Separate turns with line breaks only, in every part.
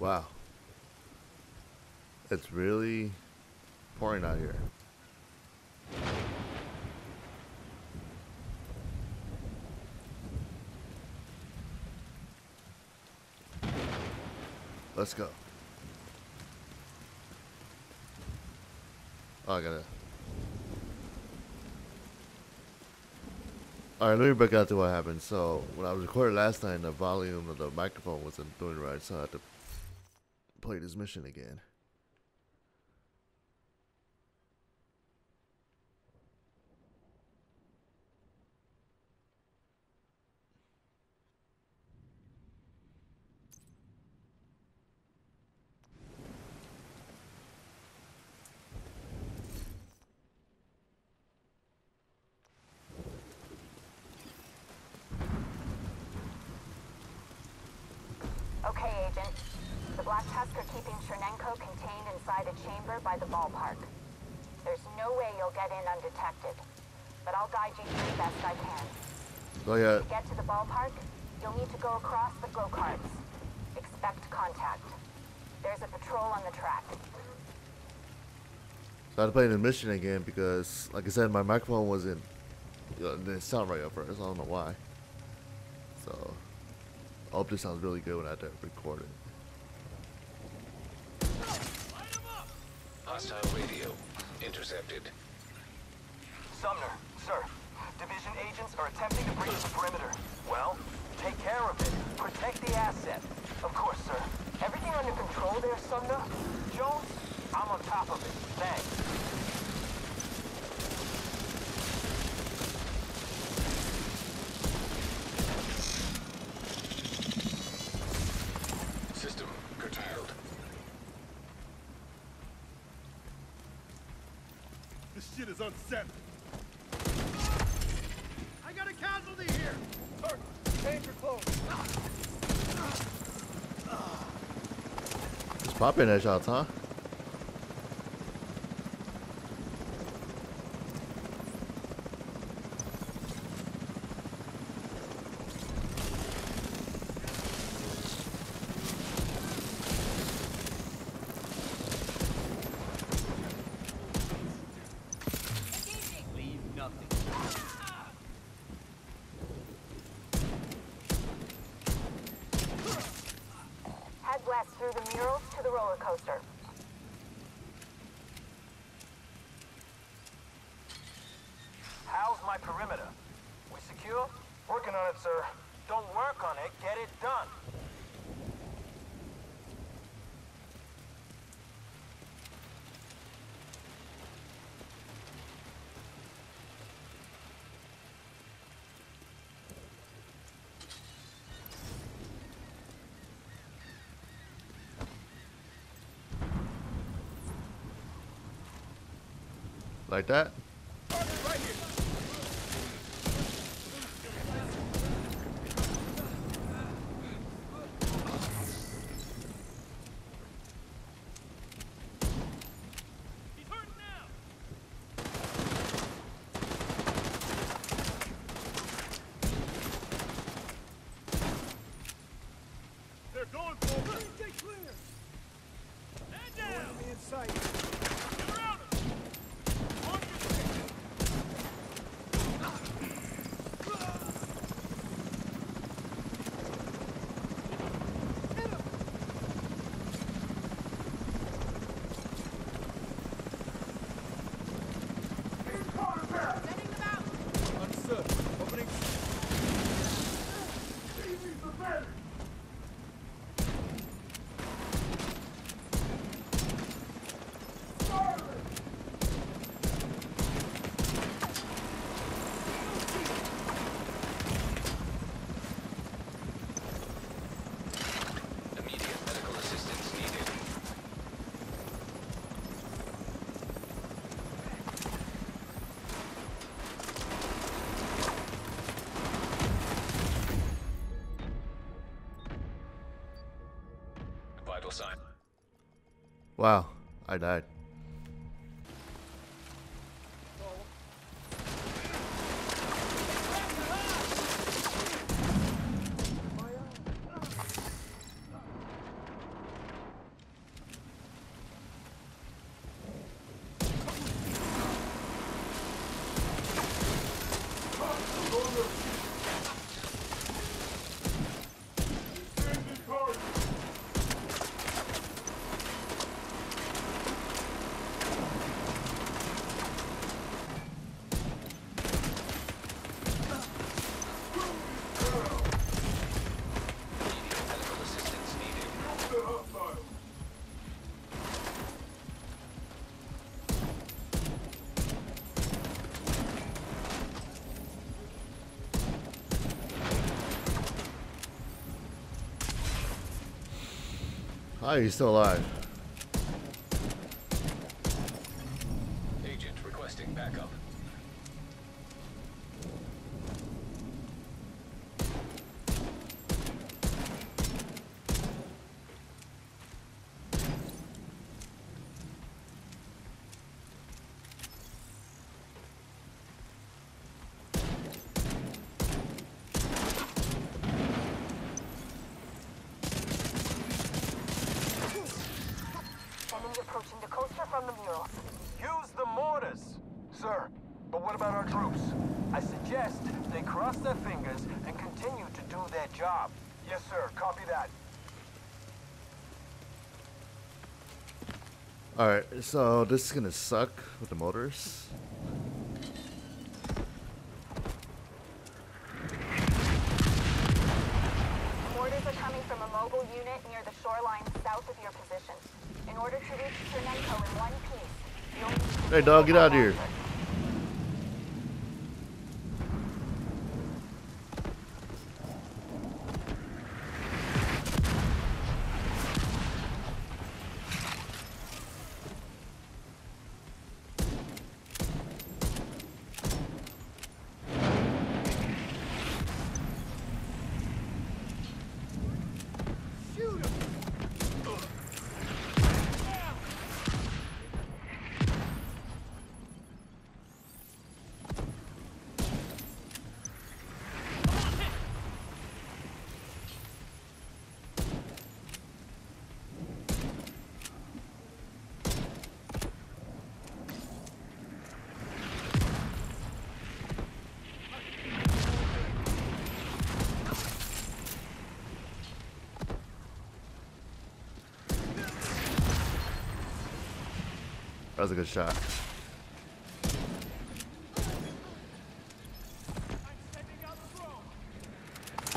Wow. It's really pouring out here. Let's go. Oh, I gotta. Alright, let me back out to what happened. So, when I was recording last time, the volume of the microphone wasn't doing right, so I had to play this mission again.
Okay, Agent. The Black Tusk are keeping Chernenko contained inside a chamber by the ballpark. There's no way you'll get in undetected, but I'll guide you through best I can.
Go ahead.
To get to the ballpark, you'll need to go across the go-karts. Expect contact. There's a patrol on the track.
So I had to play the mission again because, like I said, my microphone wasn't, didn't sound right at first. I don't know why. So, I hope this sounds really good when I record it.
Hostile radio intercepted.
Sumner, sir. Division agents are attempting to breach the perimeter. Well, take care of it. Protect the asset. Of course, sir. Everything under control there, Sumner? Jones? I'm on top of it. Thanks.
System curtailed.
This shit is unsettling. I got a casualty here! Sir, change your clothes.
It's popping headshots, huh?
Leave nothing.
Head west through the murals to the roller coaster.
How's my perimeter? We secure? Working on it, sir. Don't work on it, get it done.
Like that?
Right here. He's hurting now. They're going for it. Stay clear. Stand down. No enemy in sight. Get around him. On your stick. Hit him. Sending them out. Understood. Opening.
Immediate medical assistance needed. Vital sign.
Wow, I died. Hi, he's still alive.
Agent requesting backup.
Enemy approaching the coaster from the murals.
Use the mortars! Sir, but what about our troops? I suggest they cross their fingers and continue to do their job. Yes, sir. Copy that.
Alright, so this is gonna suck with the motors.
Mortars are coming from a mobile unit near the shoreline south of your position. In order to reach Chernenko in one piece, you'll need to...
Hey dog, get out of here.
Shoot him!
That was a good shot.
I'm sending out the drone!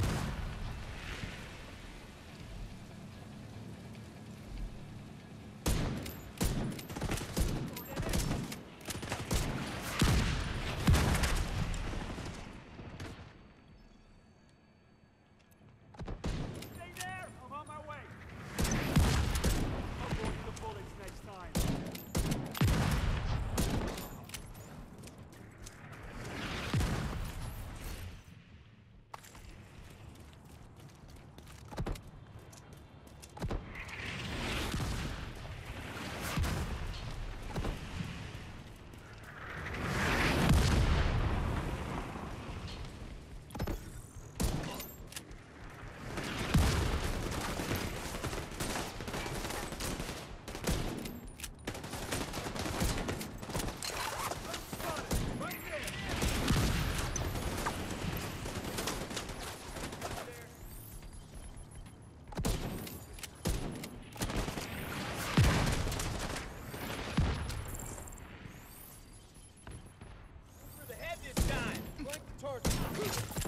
Stay there! I'm on my way! I'll go for the bullets next time. Right there! For the head this time! Flank the target!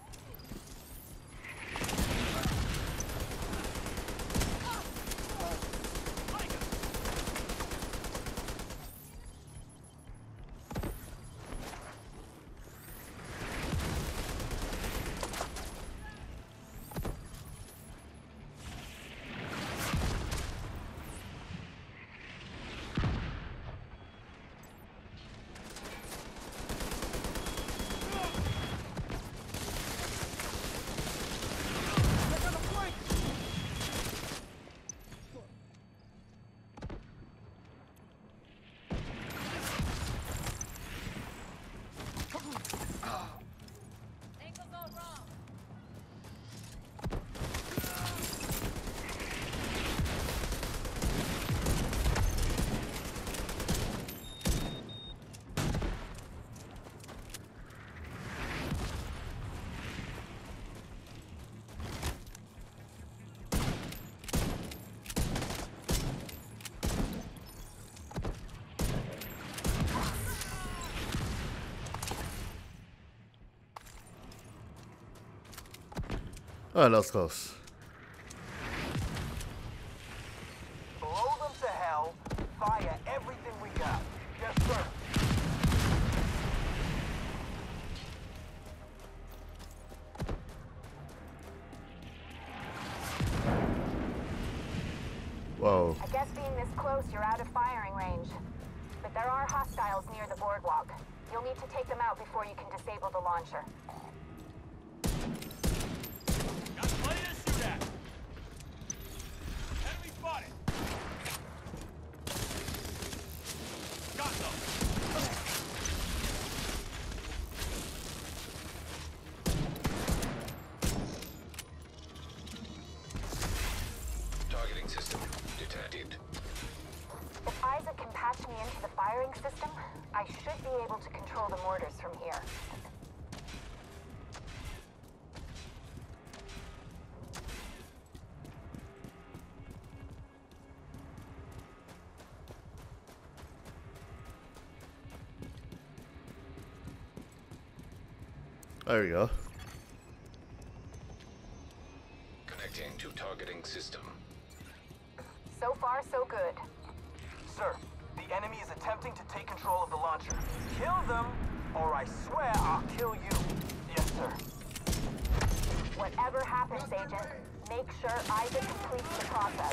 Check on the flank!
Angle's all wrong.
Oh, that was close.
Blow them to hell. Fire everything we got. Yes, sir.
close, you're out of firing range. But there are hostiles near the boardwalk. You'll need to take them out before you can disable the launcher.
Got plenty to shoot at. Enemy spotted. Got them.
Targeting system detected.
If Isaac can patch me into the firing system, I should be able to control the mortars from here.
There we go.
Connecting to targeting system.
So far, so good.
Sir, the enemy is attempting to take control of the launcher. Kill them, or I swear I'll kill you. Yes, sir.
Whatever happens, Agent, make sure Isaac completes the process.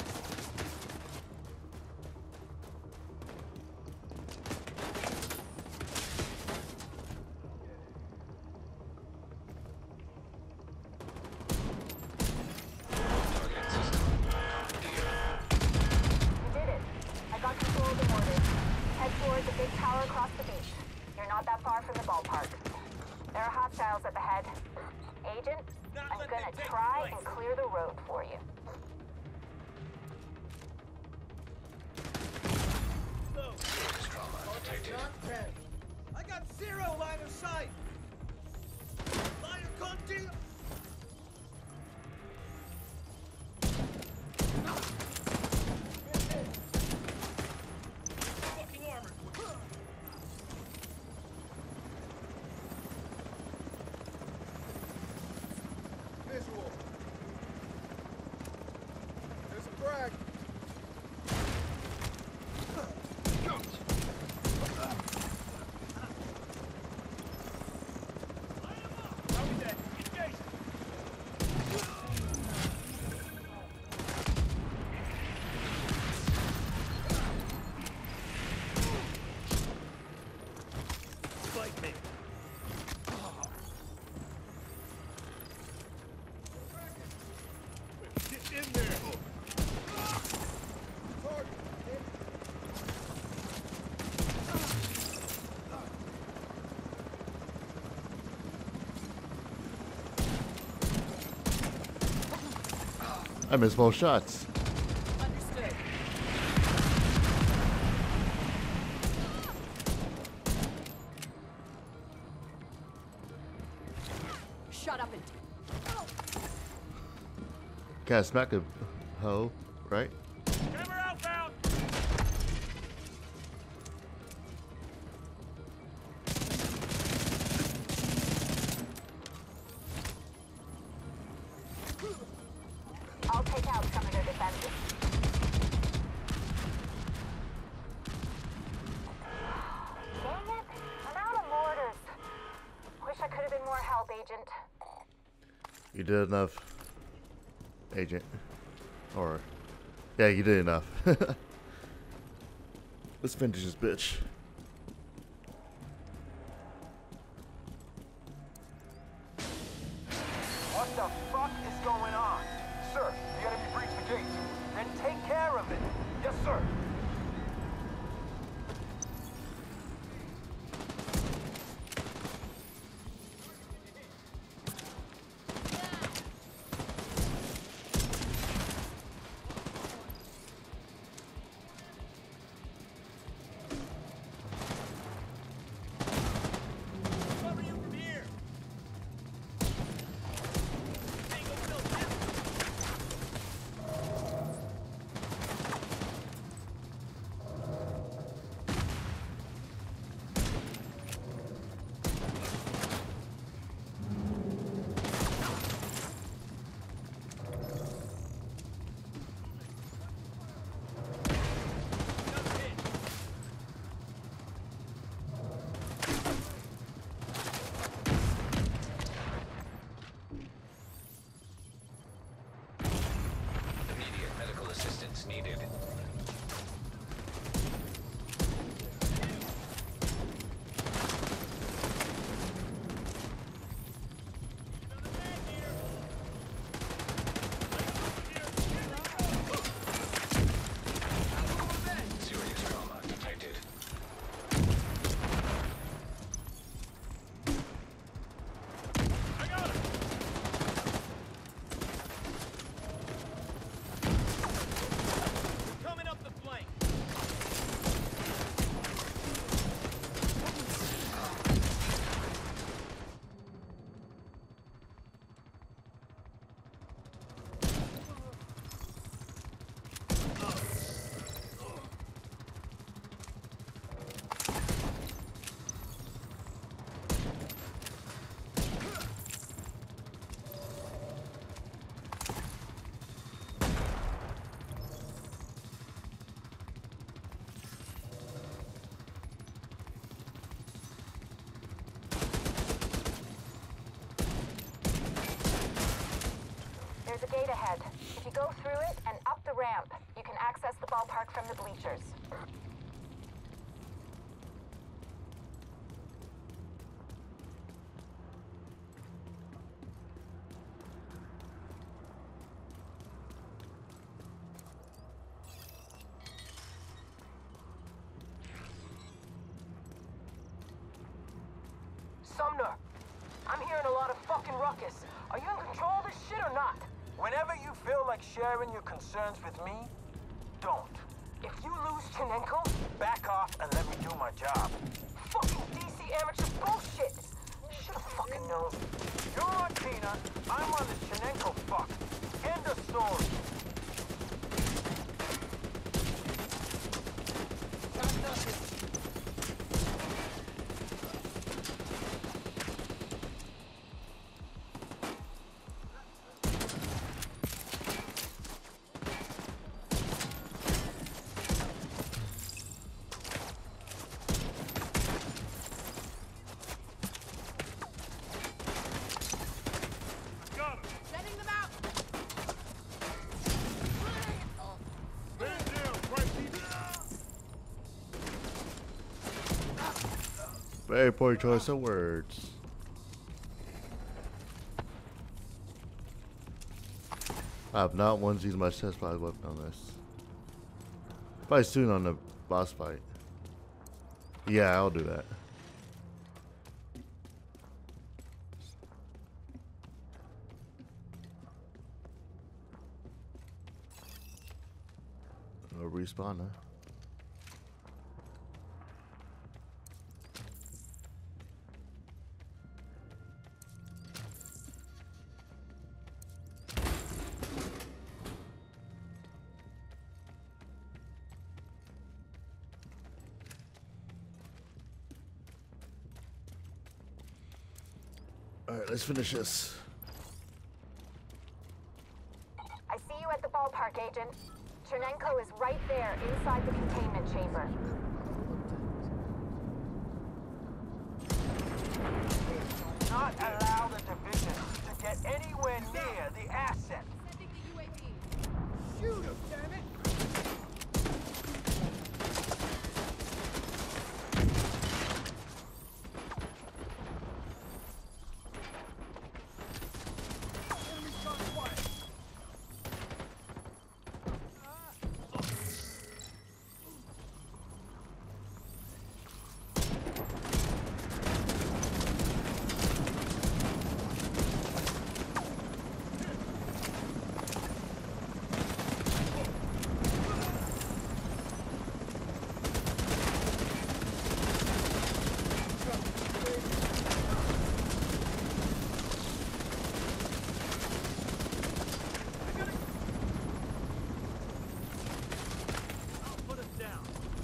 Targeting system.
You did it. I got control of the mortars. Head towards the big tower across the beach. You're not that far from the ballpark. There are hostiles at the head. Agent, I'm gonna try and clear the road for you.
Serious trauma detected.
I got zero line of sight. Line of contact. Fucking armored. Visual. There's a frag. Copy that. Engage. Fight me. Get in there. Target.
I missed both shots.
Understood. Shut up and
Can't smack a hoe, right?
Camera outbound.
I'll take out some of their defenses. Dang it, I'm out of mortars. Wish I could have been more help, Agent.
You did enough, Agent. Or, yeah, you did enough. Let's finish this bitch.
What the fuck is going on? Sir, the enemy breached the gate. Then take care of it. Yes, sir.
Cover you from here. Tango built.
ahead. If you go through it and up the ramp, you can access the ballpark from the bleachers.
Sumner, I'm hearing a lot of fucking ruckus. Are you in control of this shit or not? Whenever you feel like sharing your concerns with me, don't. If you lose Chinenko, back off and let me do my job. Fucking DC amateur bullshit! Should've fucking known. You're on Tina, I'm on the Chinenko fuck. End of story. Got nothing.
Got him.
Setting them out.
Man down, right people.
Very poor choice of words. I have not once used my chest fire weapon on this. Probably soon on the boss fight. Yeah, I'll do that. I'll respawn now. Alright, let's finish this.
I see you at the ballpark, Agent. Chernenko is right there, inside the containment chamber.
Not allow the division to get anywhere near the asset.
Sending the UAV.
Shoot him, damn it. Enemy shot twice. I'll put us down.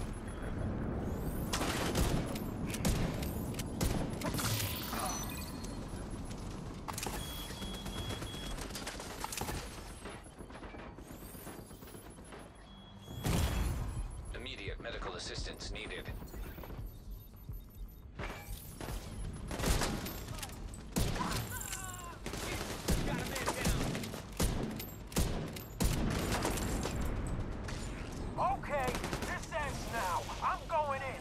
Immediate medical assistance needed.
Got a man down.
Okay, this ends now. I'm going in.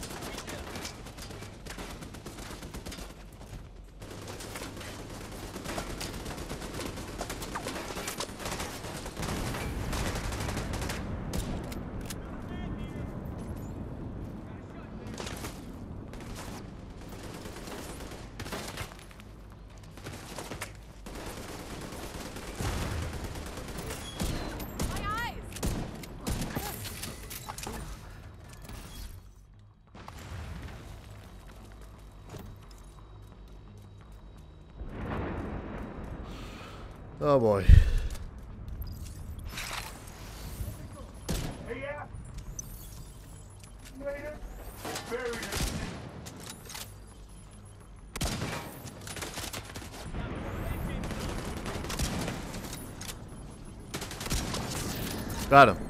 My eyes.
Oh boy.
Hey, yeah. Later. Buried it.
Got him.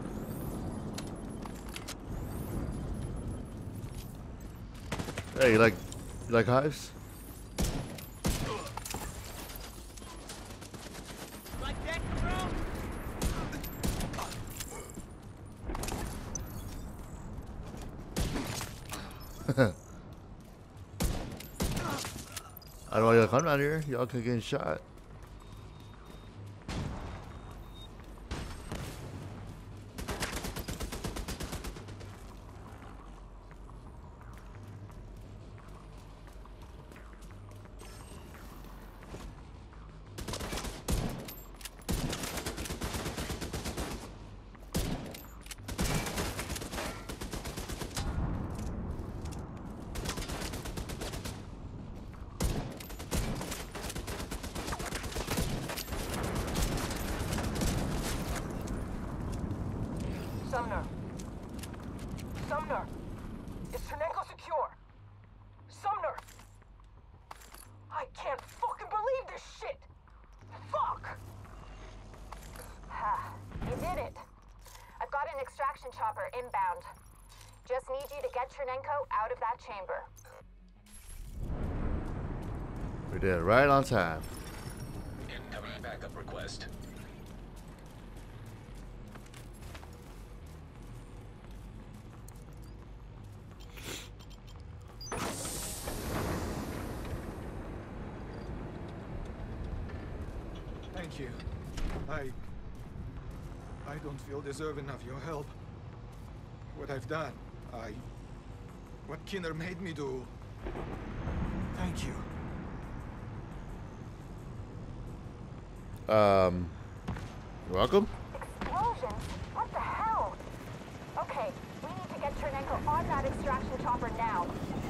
Hey, you like hives?
Like that?
I don't want y'all to come down here. Y'all could get shot.
Sumner. Sumner. Is Chernenko secure? Sumner. I can't fucking believe this shit. Fuck.
You did it. I've got an extraction chopper inbound. Just need you to get Chernenko out of that chamber.
We did it right on time.
Incoming backup request.
Thank you. I don't feel deserving of your help. What I've done, what Kinner made me do. Thank you.
You're welcome.
Explosions? What the hell? Okay, we need to get Chernenko on that extraction chopper now.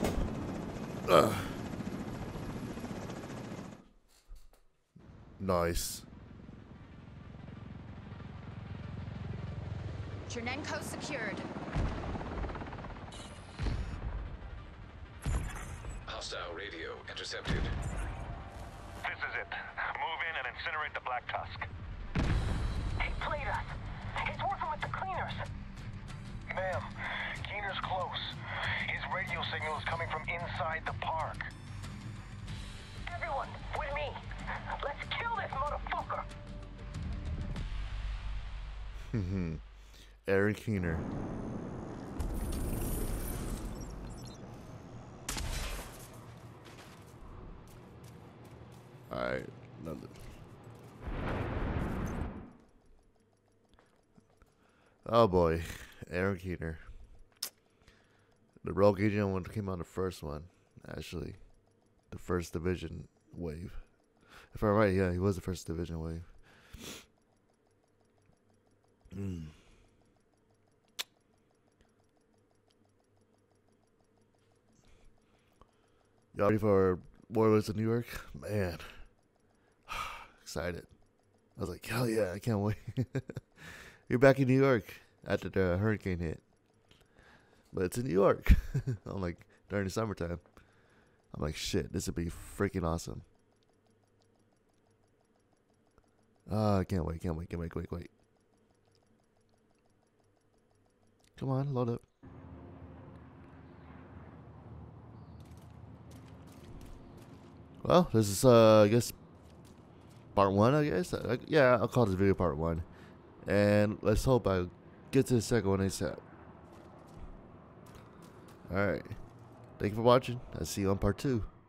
Nice.
Chernenko secured.
Hostile radio intercepted.
This is it. Move in and incinerate the Black Tusk.
He played us. He's working with the cleaners.
Ma'am, Keener's close. His radio signal is coming from inside the park.
Everyone, with me. Let's kill this motherfucker.
Aaron Keener. Alright. Oh boy. Aaron Keener. The Rogue Agent one came out the first one, actually. The first division wave. If I'm right, yeah, he was the first division wave. Y'all ready for Warlords of New York? Man. Excited. I was like, hell yeah, I can't wait. You're back in New York after the hurricane hit. But it's in New York. I'm like, during the summertime. I'm like, shit, this would be freaking awesome. I can't wait. Come on, load up. Well, this is, I guess, part 1, I guess. Yeah, I'll call this video part 1. And let's hope I get to the second one ASAP. Alright. Thank you for watching. I'll see you on part 2.